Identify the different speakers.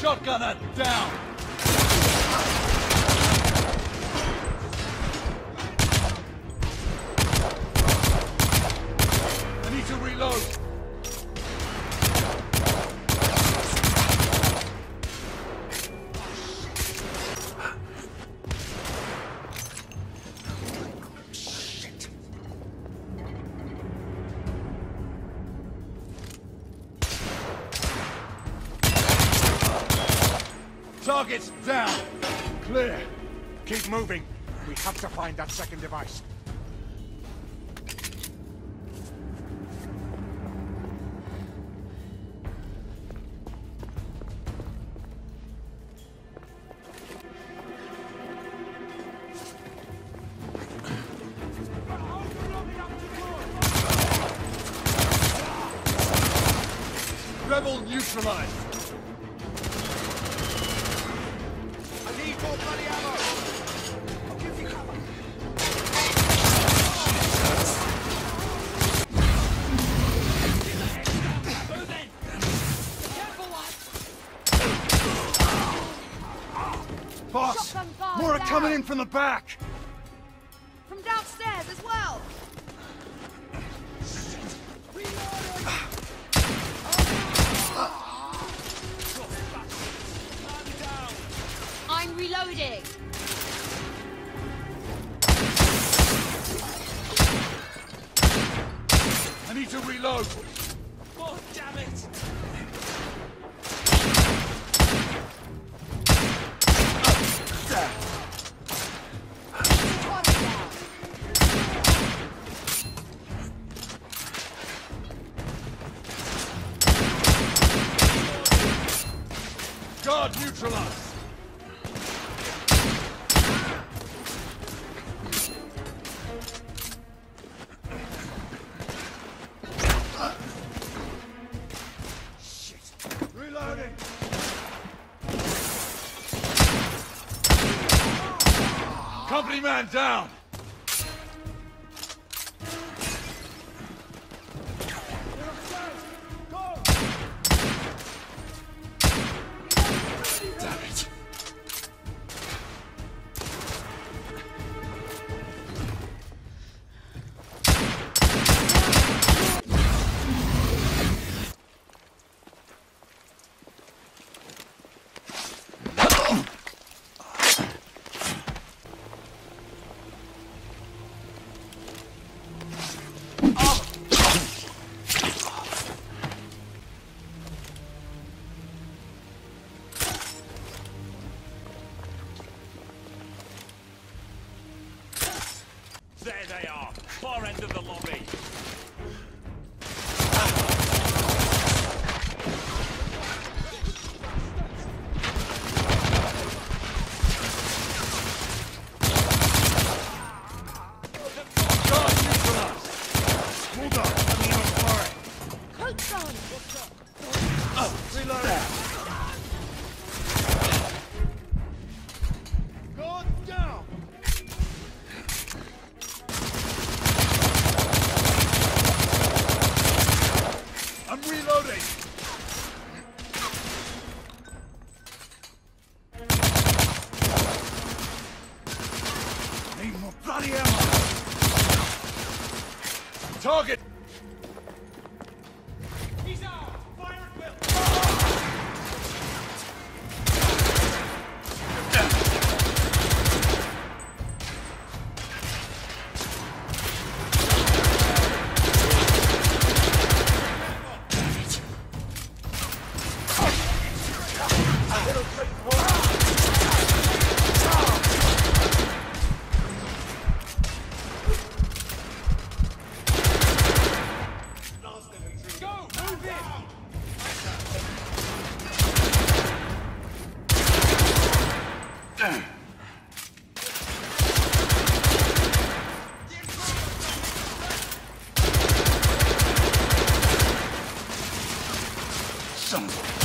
Speaker 1: Shotgunner down! I need to reload. Targets down! Clear!
Speaker 2: Keep moving. We have to find that second device.
Speaker 1: Rebel neutralized!
Speaker 2: More bloody ammo! I'll give you cover!
Speaker 1: Boss! More are coming in from the back!
Speaker 3: From downstairs as well! I'm reloading!
Speaker 1: I need to reload!
Speaker 4: Oh, damn it!
Speaker 1: Guard neutralized! Reloading! Company man down! Damn it!
Speaker 4: There they are, far end of the lobby.
Speaker 1: Guard neutralized! Hold on, let me on fire!
Speaker 3: Coats on!
Speaker 1: Reload! Guard down! I'm reloading! Need more bloody ammo! Target!
Speaker 4: He's out! Fire at will! Go! Move in!
Speaker 1: Son of a